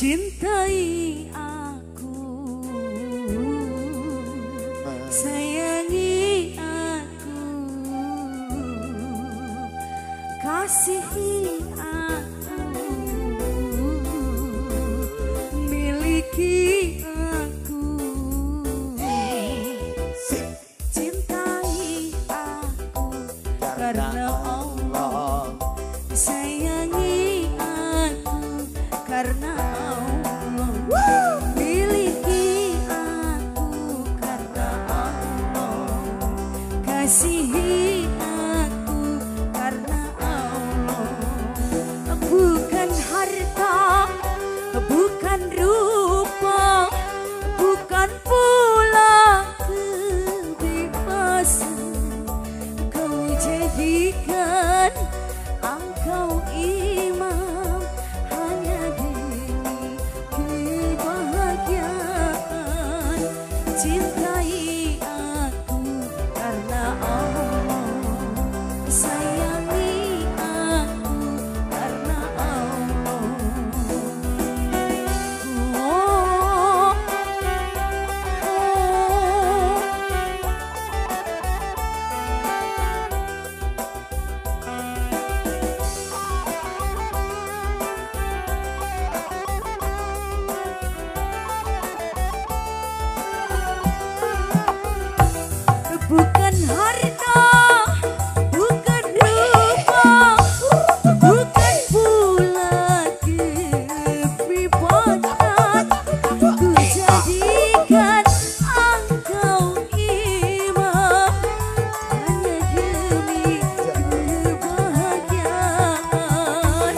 Cintai aku, sayangi aku, kasihi aku, miliki aku. Cintai aku karena Allah, sayangi aku karena Allah, miliki aku karena Allah, kasihi aku karena Allah. Bukan harta, bukan rupa, bukan pula kebebasan. Kau jadikan engkau imam hanya demi kebahagiaan. Cintai aku karena Allah, sayangi aku karena Allah. Oh, bukan harta, bukan rupa, bukan pula kepribadian. Ku jadikan engkau imam hanya demi kebahagiaan.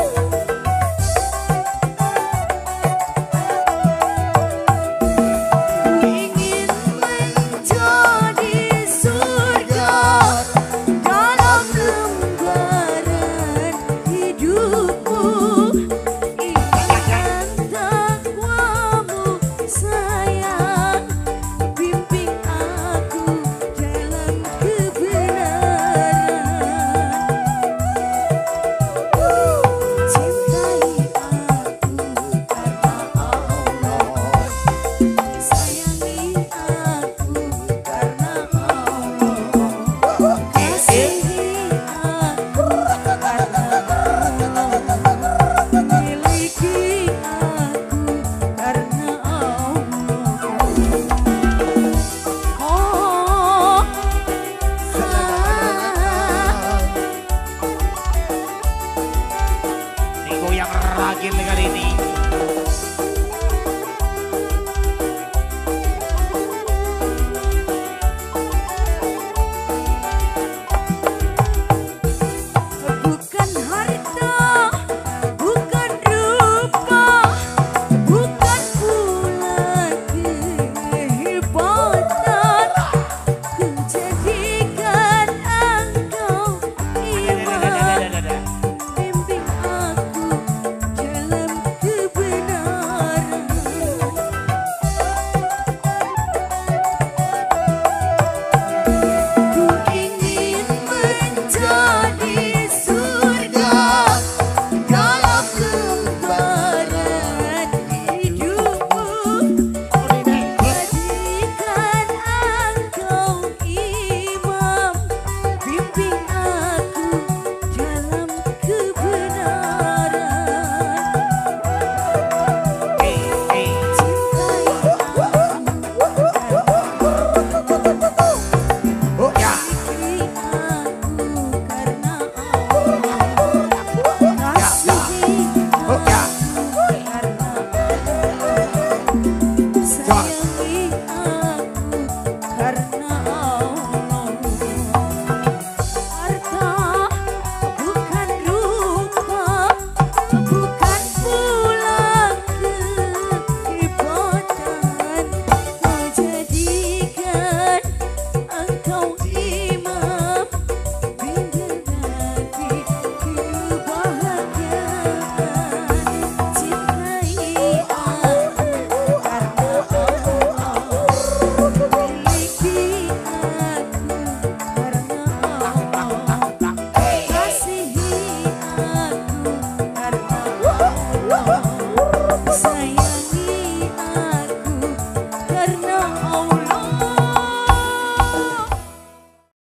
Ku ingin menjadi surga dalam lembaran hidupku. Ingatkan takwamu sayang, bimbing aku dalam kebenaran. Cintai aku karena Allah, sayangi aku karena Allah, kasihi aku karena Allah, miliki aku karena Allah. Oh, Niko yang ragil kali ini. bukan harta, bukan rupa, bukan pula kehebatan. Ku jadikan engkau imam, bimbing aku dalam sayang.